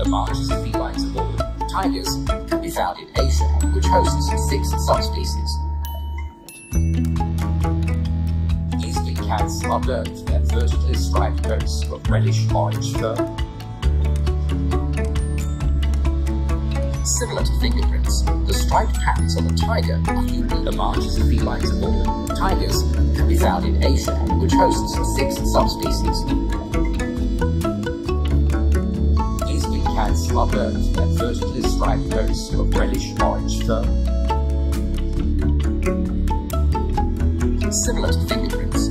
the largest felines of all, tigers, can be found in Asia, which hosts 6 subspecies. These big cats are known for their vertically striped coats of reddish-orange fur. Similar to fingerprints, the striped patterns on the tiger are the largest felines of all. Tigers can be found in Asia, which hosts 6 subspecies. These big cats are known for their vertically striped coats of reddish-orange fur. Similar to fingerprints,